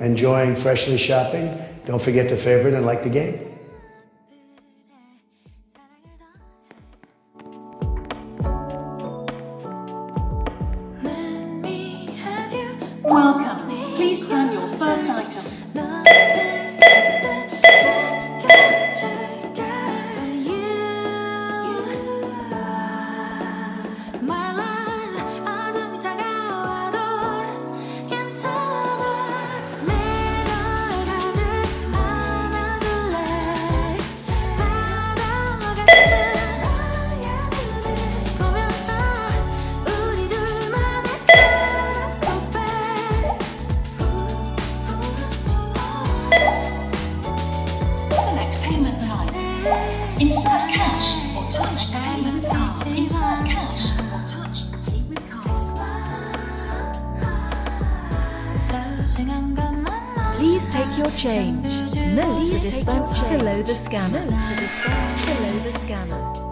enjoying freshly shopping, don't forget to favorite and like the game. Welcome. Please scan your first item. Insert cash or touch the payment card. Insert cash or touch pay with card. Please take your change. Notes are dispensed below the scanner.